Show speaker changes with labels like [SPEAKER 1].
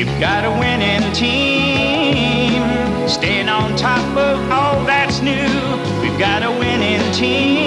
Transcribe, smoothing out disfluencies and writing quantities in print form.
[SPEAKER 1] We've got a winning team, staying on top of all that's new. We've got a winning team.